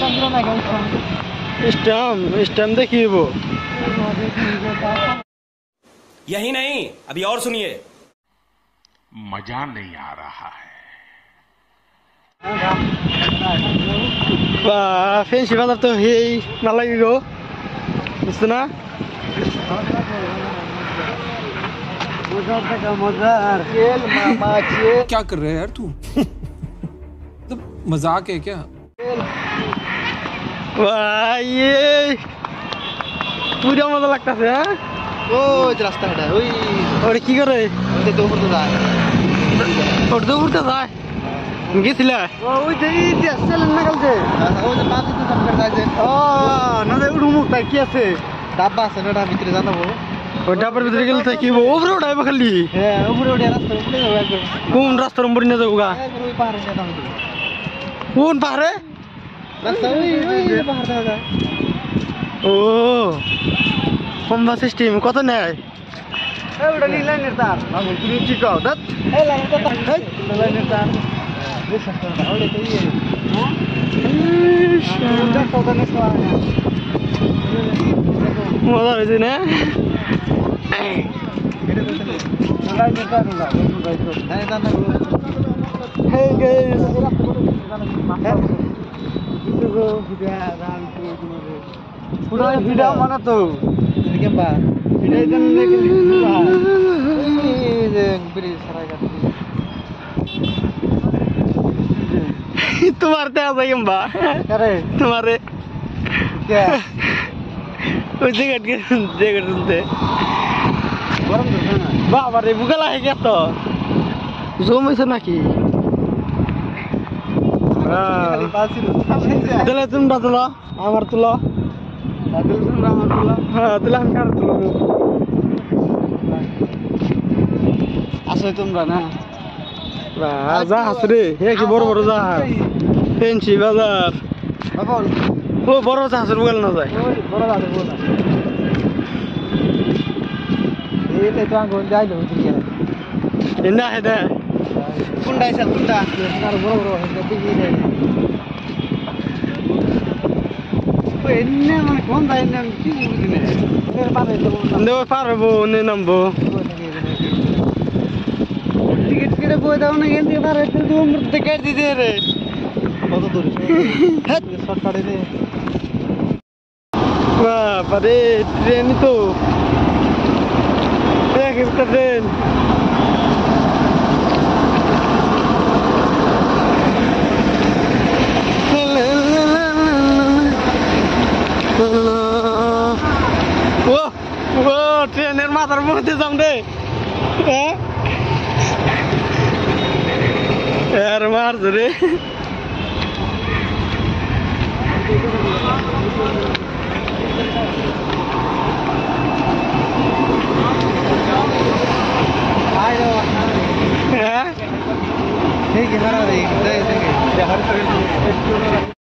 Stamp देखिए वो। यही नहीं, अभी और सुनिए। मजा नहीं आ रहा है। ফেন্সি বাজার তো এই না লাগে গো, বুঝছো না? क्या कर रहे है यार तू? तो मजाक है क्या? ये पूरा मजा लगता है। ओ रास्ता है ओई और की करे ওই তো উপরে যায় और दो उठता था গেছিলা ওই যে এই আসল না কালকে ওই যে পাঁচ দিন সব করে যায় ও না দে উড়মুক তাই কি আছে ডাব্বা আছে না ভিতরে জানাবো ওই ডাবের ভিতরে গেলে তাই কি ওপরে উঠাইবা খালি হ্যাঁ উপরে উঠে রাস্তা উপরে যাবো একদম কোন রাস্তার উপরে নিয়ে যাবো গা ওই পাহাড়ে যেতে হবে কোন পাহাড়ে রাস্তা ওই পাহাড়ে যায় ও কম্বা সিস্টেম কত নেয় এই ওটা নি লাইনের তার বাবু তুমি কি কও দাঁত এই লাইনের তার এই লাইনের তার এই সস্তা ওটা তো ইয়ে হ্যাঁ এটা কত নে সোয়া মজা হয়েছে না লাইনের তার না এই জানা হে গাইস পুরো ভিডিও মানে তো কেমবা ভিডিও জান দেখলি এই যে ব্রিজ সারা গেছে तुम्हारे आ जाए बा करे तुम्हारे क्या ওই জেগেট শুনতে গরম তো না বাবা রে বুগালা হয়ে গেছ তো জম হয়েছে নাকি খালি পাছিল তাহলে তোমরা তুলো আমার তুলো দাদু তোমরা আমার তুলা হ্যাঁ তুলে আমি কার তুলো আসলে তোমরা না জাহাজ রে হে কি বড় বড় জাহাজ ফেন্সি বাজার বাবা ও বড় জাহাজের বুগাল না যায় ওই বড় দাদু বল এই তো আঙ্গুল যাইলো ঠিক আছে এনা হেদা কুন্ডা এসে কুন্ডা আর বড় বড় হয়ে দেখি রে ওই এনে মানে কোন দাই না কি বুঝিনে এর পাবে তো দেও পারবো নে নামবো টিকিট কেটে বই দাও না এখান থেকে পারে তো তুমি টিকিট দিতে রে কত দূর হ্যাঁ শর্টকাটে রে বাবা রে ট্রেন তো দেখ একটা ট্রেন ও ও ট্রেনের মাথার মধ্যে যাম রে হ্যাঁ यार मार रे ठीक है हरा रे